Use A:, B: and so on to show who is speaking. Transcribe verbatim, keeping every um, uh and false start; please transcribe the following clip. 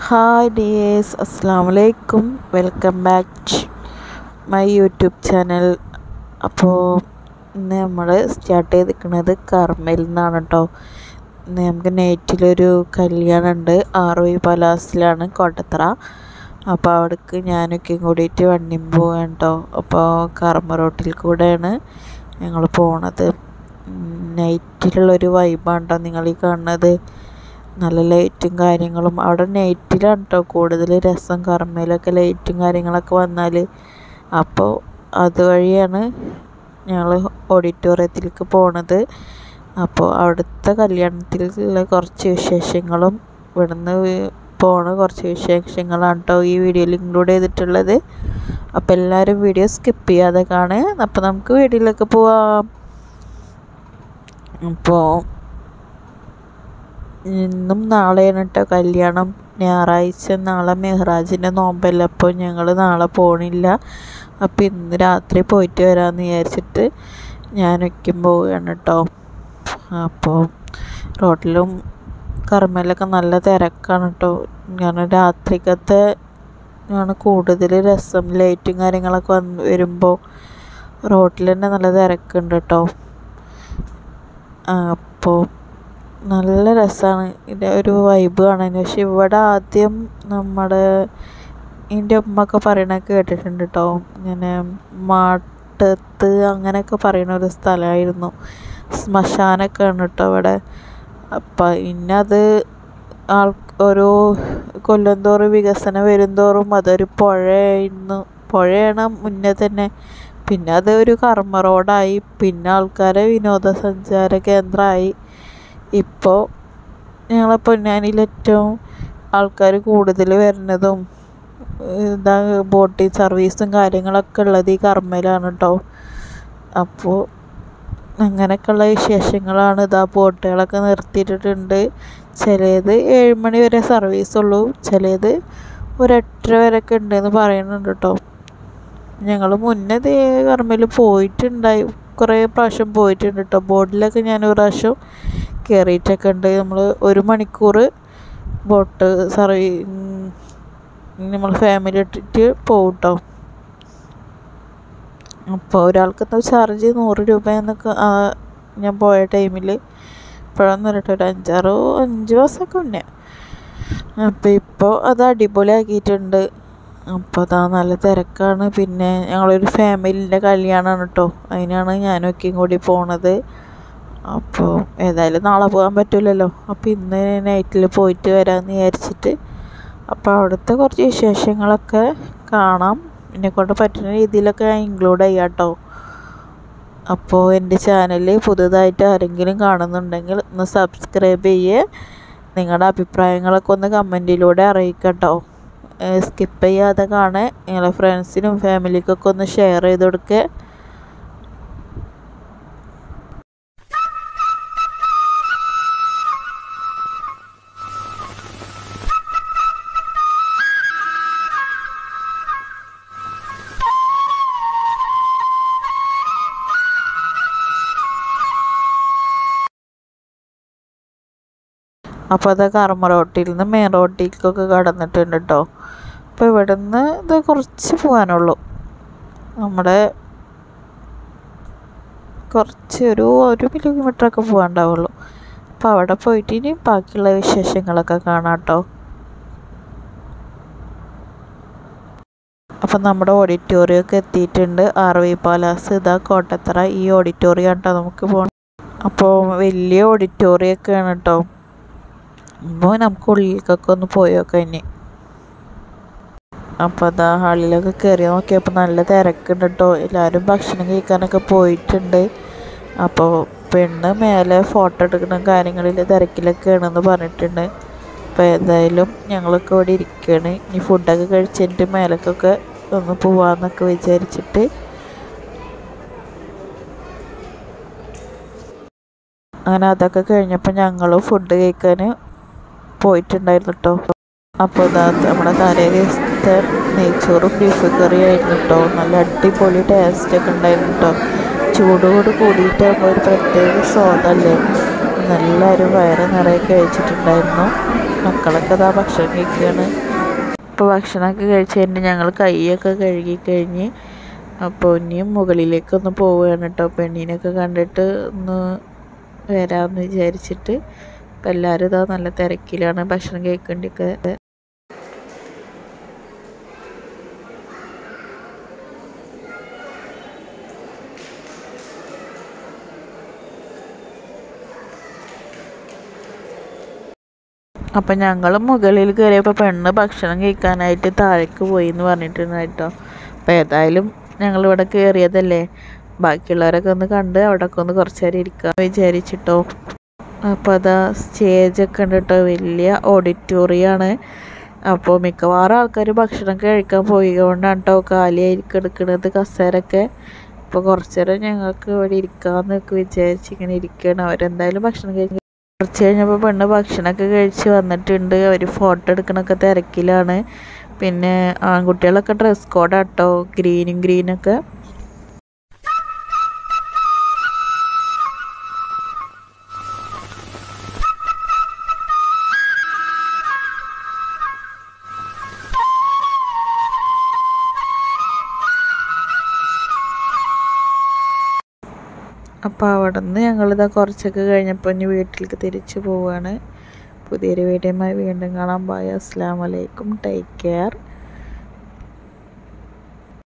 A: Hi dears, Assalamualaikum. Welcome back to my YouTube channel. അപ്പോൾ ഇന്ന് നമ്മൾ സ്റ്റാർട്ട് ചെയ്തിരിക്കുന്നത് കർമ്മയിൽ നിന്നാണ് കേട്ടോ. ഇന്ന് നമുക്ക് നൈറ്റിലൊരു കല്യാണം ഉണ്ട്. ആർ വി പലാസിലാണ് കോട്ടത്തറ. അപ്പോൾ അവിടേക്ക് ഞാനൊക്കെ കൂടിയിട്ട് വണ്ടിയും പോവാണ് കേട്ടോ. അപ്പോൾ കർമ്മ റോട്ടിൽ കൂടെയാണ് ഞങ്ങൾ പോണത്. നൈറ്റിലുള്ളൊരു വൈബാണ് കേട്ടോ നിങ്ങൾ ഈ കാണുന്നത്. നല്ല ലൈറ്റും കാര്യങ്ങളും അവിടെ നൈറ്റിലാണ് കേട്ടോ കൂടുതൽ രസം. കർമ്മയിലൊക്കെ ലൈറ്റും കാര്യങ്ങളൊക്കെ വന്നാൽ അപ്പോൾ അതുവഴിയാണ് ഞങ്ങൾ ഓഡിറ്റോറിയത്തിലേക്ക് പോണത്. അപ്പോൾ അവിടുത്തെ കല്യാണത്തിലുള്ള കുറച്ച് വിശേഷങ്ങളും ഇവിടുന്ന് പോണ കുറച്ച് വിശേഷങ്ങളാണ് കേട്ടോ ഈ വീഡിയോയിൽ ഇൻക്ലൂഡ് ചെയ്തിട്ടുള്ളത്. അപ്പോൾ എല്ലാവരും വീഡിയോ സ്കിപ്പ് ചെയ്യാതെ കാണുക. അപ്പോൾ നമുക്ക് വീഡിയോയിലേക്ക് പോവാം. അപ്പോൾ ഇന്നും നാളെയാണ് കേട്ടോ കല്യാണം. ഞായറാഴ്ച നാളെ മെഹറാജിൻ്റെ നോമ്പല്ല. അപ്പോൾ ഞങ്ങൾ നാളെ പോണില്ല. അപ്പോൾ ഇന്ന് രാത്രി പോയിട്ട് വരാമെന്ന് വിചാരിച്ചിട്ട് ഞാനൊക്കെ പോവുകയാണ് കേട്ടോ. അപ്പോൾ റോഡിലും കർമ്മയിലൊക്കെ നല്ല തിരക്കാണ് കേട്ടോ. കാരണം രാത്രിക്കത്തെ ആണ് കൂടുതൽ രസം. ലൈറ്റും കാര്യങ്ങളൊക്കെ വന്ന് വരുമ്പോൾ റോഡിൽ തന്നെ നല്ല തിരക്കുണ്ട് കേട്ടോ. അപ്പോൾ നല്ല രസമാണ്. ഇതിൻ്റെ ഒരു വൈബ് കാണാൻ. പക്ഷെ ഇവിടെ ആദ്യം നമ്മുടെ എൻ്റെ ഉമ്മയൊക്കെ പറയണതൊക്കെ കേട്ടിട്ടുണ്ട് കേട്ടോ. ഇങ്ങനെ മാട്ടത്ത് അങ്ങനെയൊക്കെ പറയുന്ന ഒരു സ്ഥലമായിരുന്നു. ശ്മശാനമൊക്കെ ആണ് കേട്ടോ ഇവിടെ. അപ്പം ഇന്നത് ആൾ ഓരോ കൊല്ലം തോറും വികസനം വരും തോറും അതൊരു പുഴയായിരുന്നു. പുഴയാണ് മുന്നേ തന്നെ. പിന്നെ അത് ഒരു കർമ്മ റോഡായി. പിന്നെ ആൾക്കാരെ വിനോദസഞ്ചാര കേന്ദ്രമായി. ഇപ്പോൾ ഞങ്ങളെ പൊന്നാനിയിൽ ഏറ്റവും ആൾക്കാർ കൂടുതൽ വരുന്നതും ഇതാ ബോട്ടിംഗ് സർവീസും കാര്യങ്ങളൊക്കെ ഉള്ളത് ഈ കർമ്മയിലാണ് കേട്ടോ. അപ്പോൾ അങ്ങനെയൊക്കെയുള്ള വിശേഷങ്ങളാണ്. ഇതാ ബോട്ടുകളൊക്കെ നിർത്തിയിട്ടിട്ടുണ്ട്. ചിലത് ഏഴ് മണി വരെ സർവീസുള്ളൂ, ചിലത് ഒരു എട്ടര വരെയൊക്കെ ഉണ്ടെന്ന് പറയുന്നുണ്ട് കേട്ടോ. ഞങ്ങൾ മുന്നേ ദേ കർമ്മയിൽ പോയിട്ടുണ്ടായി, കുറേ പ്രാവശ്യം പോയിട്ടുണ്ട് കേട്ടോ. ബോട്ടിലൊക്കെ ഞാൻ ഒരു പ്രാവശ്യം കയറിയിട്ടൊക്കെ ഉണ്ട്. നമ്മൾ ഒരു മണിക്കൂർ ബോട്ട് സർവീ നമ്മൾ ഫാമിലി ഇട്ടിട്ട് പോകും കേട്ടോ. അപ്പോൾ ഒരാൾക്ക് എന്താ ചാർജ് നൂറ് രൂപ എന്നൊക്കെ ഞാൻ പോയ ടൈമിൽ. ഇപ്പോഴൊന്നും കേട്ടോ, ഒരു അഞ്ചാറ് അഞ്ച് മാസമൊക്കെ മുന്നേ. അപ്പോൾ ഇപ്പോൾ അത് അടിപൊളിയാക്കിയിട്ടുണ്ട്. അപ്പോൾ അതാ നല്ല തിരക്കാണ്. പിന്നെ ഞങ്ങളൊരു ഫാമിലിൻ്റെ കല്യാണമാണ് കേട്ടോ. അതിനാണ് ഞാനൊക്കെയും കൂടി പോണത്. അപ്പോൾ ഏതായാലും നാളെ പോകാൻ പറ്റില്ലല്ലോ. അപ്പോൾ ഇന്ന് നൈറ്റിൽ പോയിട്ട് വരാമെന്ന് വിചാരിച്ചിട്ട്. അപ്പോൾ അവിടുത്തെ കുറച്ച് വിശേഷങ്ങളൊക്കെ കാണാം. എന്നെക്കൊണ്ട് പറ്റുന്ന രീതിയിലൊക്കെ ഞാൻ ഇൻക്ലൂഡ് ചെയ്യാം കേട്ടോ. അപ്പോൾ എൻ്റെ ചാനൽ പുതുതായിട്ട് ആരെങ്കിലും കാണുന്നുണ്ടെങ്കിൽ ഒന്ന് സബ്സ്ക്രൈബ് ചെയ്യുക. നിങ്ങളുടെ അഭിപ്രായങ്ങളൊക്കെ ഒന്ന് കമൻറ്റിലൂടെ അറിയിക്കാം കേട്ടോ. സ്കിപ്പ് ചെയ്യാതെ കാണുക. നിങ്ങളുടെ ഫ്രണ്ട്സിനും ഫാമിലിക്കൊക്കെ ഒന്ന് ഷെയർ ചെയ്ത് കൊടുക്കുക. അപ്പോൾ അത് കർമ്മ റോട്ടിൽ നിന്ന് മെയിൻ റോട്ടിലേക്കൊക്കെ കടന്നിട്ടുണ്ട് കേട്ടോ. അപ്പോൾ ഇവിടെ നിന്ന് ഇത് കുറച്ച് പോകാനുള്ളൂ. നമ്മുടെ കുറച്ച് ഒരു ഒരു കിലോമീറ്ററൊക്കെ പോകാനുണ്ടാവുള്ളൂ. അപ്പോൾ അവിടെ പോയിട്ട് ഇനി ബാക്കിയുള്ള വിശേഷങ്ങളൊക്കെ കാണാം കേട്ടോ. അപ്പം നമ്മുടെ ഓഡിറ്റോറിയം ഒക്കെ എത്തിയിട്ടുണ്ട്. ആർ വി പാലാസ് ഇതാ കോട്ടത്തറ. ഈ ഓഡിറ്റോറിയം കേട്ടോ നമുക്ക് പോകണം. അപ്പോൾ വലിയ ഓഡിറ്റോറിയം ഒക്കെയാണ് കേട്ടോ. അപ്പോൾ നമുക്ക് ഉള്ളിലേക്കൊക്കെ ഒന്ന് പോയി നോക്കാം ഇനി. അപ്പോൾ അതാ ഹാളിലൊക്കെ കയറി നോക്കിയപ്പോൾ നല്ല തിരക്കുണ്ട് കേട്ടോ. എല്ലാവരും ഭക്ഷണം കഴിക്കാനൊക്കെ പോയിട്ടുണ്ട്. അപ്പോൾ പെണ്ണ് മേലെ ഫോട്ടോ എടുക്കുന്ന കാര്യങ്ങളിൽ തിരക്കിലൊക്കെ ആണെന്ന് പറഞ്ഞിട്ടുണ്ട്. അപ്പോൾ ഏതായാലും ഞങ്ങളൊക്കെ ഇവിടെ ഇരിക്കുകയാണ്. ഇനി ഫുഡൊക്കെ കഴിച്ചിട്ട് മേലേക്കൊക്കെ ഒന്ന് പോവാമെന്നൊക്കെ വിചാരിച്ചിട്ട്. അങ്ങനെ അതൊക്കെ കഴിഞ്ഞപ്പോൾ ഞങ്ങൾ ഫുഡ് കഴിക്കാൻ പോയിട്ടുണ്ടായിരുന്നു കേട്ടോ. അപ്പോൾ ഇതാ നമ്മുടെ തലേ ദിവസത്തെ നെയ്ച്ചോറും ബീഫ് കറിയും ആയിരുന്നു കേട്ടോ. നല്ല അടിപൊളി ടേസ്റ്റൊക്കെ ഉണ്ടായിരുന്നു കേട്ടോ. ചൂടോട് കൂടിയിട്ടാകുമ്പോൾ ഒരു പ്രത്യേക സ്വാദല്ലേ. എല്ലാവരും വയറ് നിറയെ കഴിച്ചിട്ടുണ്ടായിരുന്നു. മക്കളൊക്കെ ഇതാ ഭക്ഷണം കഴിക്കുകയാണ്. അപ്പോൾ ഭക്ഷണമൊക്കെ കഴിച്ച് കഴിഞ്ഞിട്ട് ഞങ്ങൾ കൈയൊക്കെ കഴുകി കഴിഞ്ഞ് അപ്പോൾ ഇനിയും മുകളിലേക്കൊന്ന് പോവുകയാണ് കേട്ടോ. പെണ്ണിനൊക്കെ കണ്ടിട്ട് ഒന്ന് വരാമെന്ന് വിചാരിച്ചിട്ട്. അപ്പോൾ എല്ലാവരും ഇതാ നല്ല തിരക്കിലാണ് ഭക്ഷണം കഴിക്കേണ്ടിയൊക്കെ. അപ്പം ഞങ്ങൾ മുകളിൽ കയറിയപ്പോൾ പെണ്ണ് ഭക്ഷണം കഴിക്കാനായിട്ട് താഴേക്ക് പോയി എന്ന് പറഞ്ഞിട്ടുണ്ട് കേട്ടോ. അപ്പോൾ ഏതായാലും ഞങ്ങളിവിടെ കയറിയതല്ലേ, ബാക്കിയുള്ളവരൊക്കെ ഒന്ന് കണ്ട് അവിടെയൊക്കെ ഒന്ന് കുറച്ച് നേരം ഇരിക്കാൻ വിചാരിച്ചിട്ടോ. അപ്പോൾ അതാ സ്റ്റേജൊക്കെ ഉണ്ട് കേട്ടോ, വലിയ ഓഡിറ്റോറിയമാണ്. അപ്പോൾ മിക്കവാറും ആൾക്കാർ ഭക്ഷണം കഴിക്കാൻ പോയി കൊണ്ടാണ് കേട്ടോ കാലിയായിരിക്കും എടുക്കുന്നത് കസേരയൊക്കെ. അപ്പോൾ കുറച്ച് നേരം ഞങ്ങൾക്ക് ഇവിടെ ഇരിക്കാമെന്നൊക്കെ വിചാരിച്ച് ഇങ്ങനെ ഇരിക്കുകയാണ്. അവരെന്തായാലും ഭക്ഷണം കഴിക്കാൻ കുറച്ച് കഴിഞ്ഞപ്പോൾ പെണ്ണ് ഭക്ഷണമൊക്കെ കഴിച്ച് വന്നിട്ടുണ്ട്. അവർ ഫോട്ടോ എടുക്കണൊക്കെ തിരക്കിലാണ്. പിന്നെ ആൺകുട്ടികളൊക്കെ ഡ്രസ് കോഡാട്ടോ, ഗ്രീനും ഗ്രീനൊക്കെ. അപ്പോൾ അവിടെ നിന്ന് ഞങ്ങളിതാ കുറച്ചൊക്കെ കഴിഞ്ഞപ്പോൾ ഇനി വീട്ടിലേക്ക് തിരിച്ചു പോവുകയാണ്. പുതിയൊരു വീഡിയോയുമായി വീണ്ടും കാണാം. ബൈ, അസ്സലാമു അലൈക്കും, ടേക്ക് കെയർ.